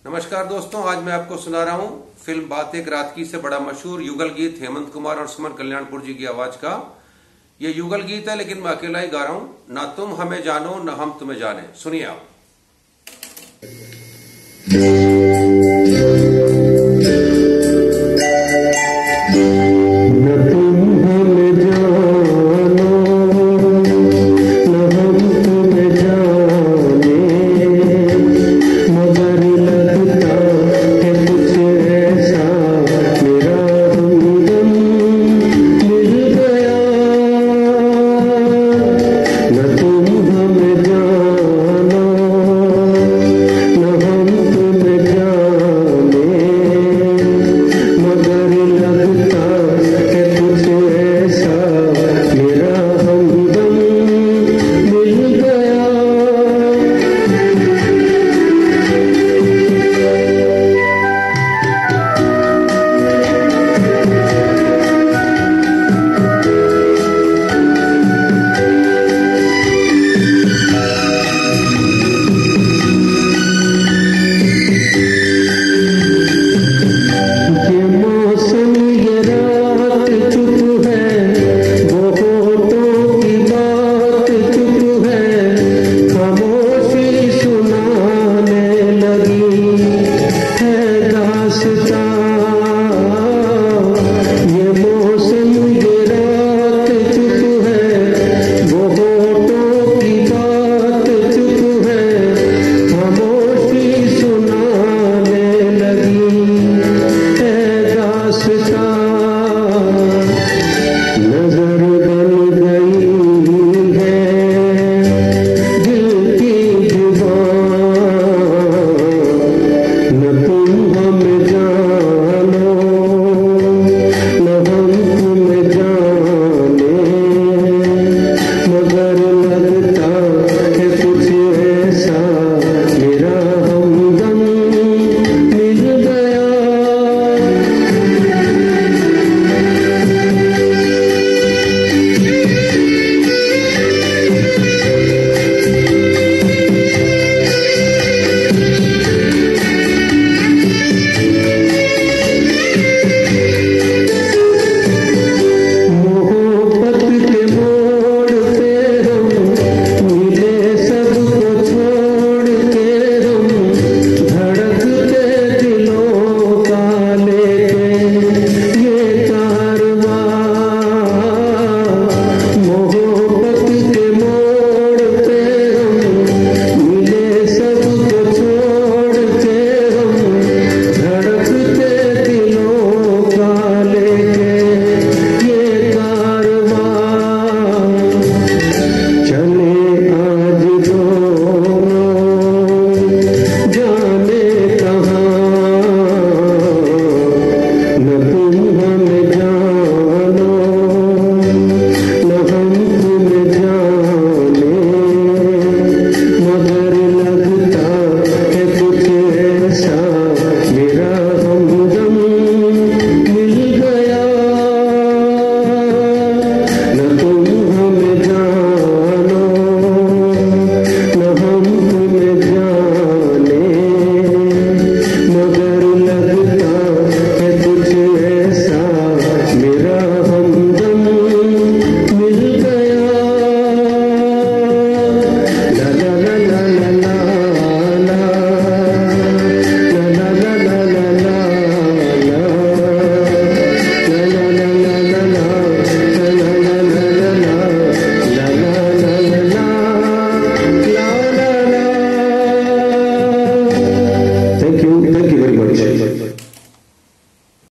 नमस्कार दोस्तों, आज मैं आपको सुना रहा हूं फिल्म बात एक रात की से बड़ा मशहूर युगल गीत हेमंत कुमार और सुमन कल्याणपुर जी की आवाज का। यह युगल गीत है लेकिन मैं अकेला ही गा रहा हूं। ना तुम हमें जानो ना हम तुम्हें जाने। सुनिए आप।